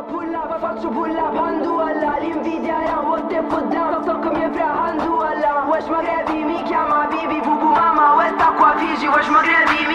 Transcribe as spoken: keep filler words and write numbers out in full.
pull up, faccio pull up, handu alla, l'invidia era what they put down, sto con mia fra handu alla, wesh magrebi mi chiama Bibi, bubu mama, westa qua Fiji, wesh magrebi